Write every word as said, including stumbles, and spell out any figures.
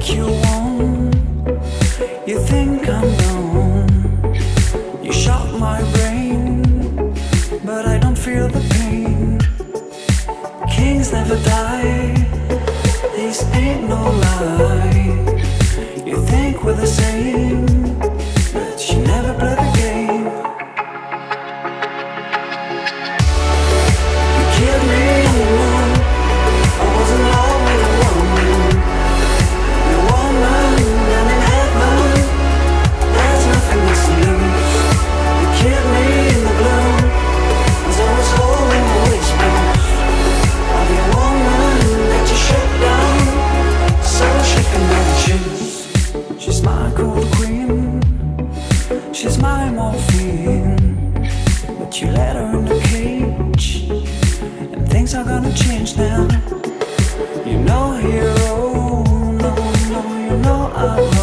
think you won, you think I'm gone. You shot my brain, but I don't feel the pain. Kings never die, this ain't no lie. You think we're the same, but you never play the game. You killed me in the moon, I was in love with a woman. The woman down in heaven, there's nothing else to lose. You killed me in the gloom, as I was holding the whispers of your woman that you shut down, so she can never choose. She's my cold queen, she's my morphine, but you let her in the cage, and things are gonna change now. You know, hero, no, no, you know I